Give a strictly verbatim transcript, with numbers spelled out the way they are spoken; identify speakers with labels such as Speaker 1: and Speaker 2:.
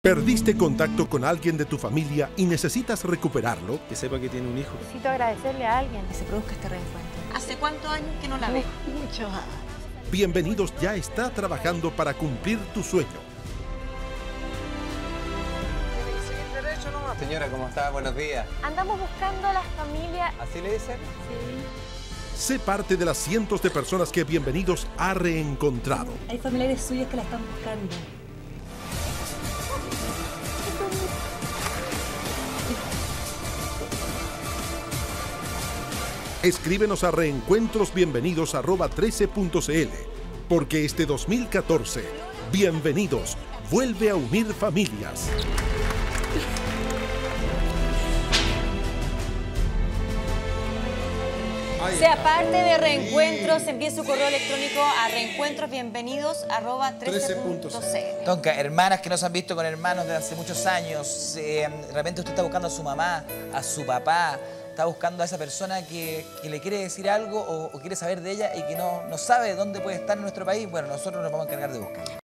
Speaker 1: ¿Perdiste contacto con alguien de tu familia y necesitas recuperarlo?
Speaker 2: Que sepa que tiene un hijo.
Speaker 3: Necesito agradecerle a alguien
Speaker 4: que se produzca este reencuentro.
Speaker 5: ¿Hace cuántos años que no la ve?
Speaker 3: Muchos años.
Speaker 1: Bienvenidos ya está trabajando para cumplir tu sueño.
Speaker 6: Señora, ¿cómo está? Buenos días.
Speaker 3: Andamos buscando a las familias.
Speaker 6: ¿Así le dicen?
Speaker 3: Sí.
Speaker 1: Sé parte de las cientos de personas que Bienvenidos ha reencontrado.
Speaker 4: Hay familiares suyos que la están buscando.
Speaker 1: Escríbenos a reencuentrosbienvenidos arroba trece punto cl, porque este dos mil catorce, Bienvenidos vuelve a unir familias.
Speaker 5: Sea parte de Reencuentros, envíe su correo electrónico a reencuentrosbienvenidos arroba trece punto cl.
Speaker 7: Tonka, hermanas que no se han visto con hermanos desde hace muchos años, eh, de repente usted está buscando a su mamá, a su papá, está buscando a esa persona que, que le quiere decir algo o, o quiere saber de ella y que no, no sabe dónde puede estar en nuestro país. Bueno, nosotros nos vamos a encargar de buscarla.